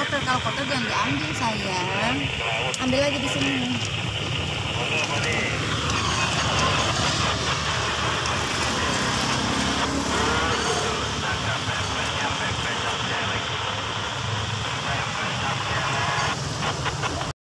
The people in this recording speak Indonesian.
kotor. Kalau kotor jangan diambil sayang. Ambil lagi di sini.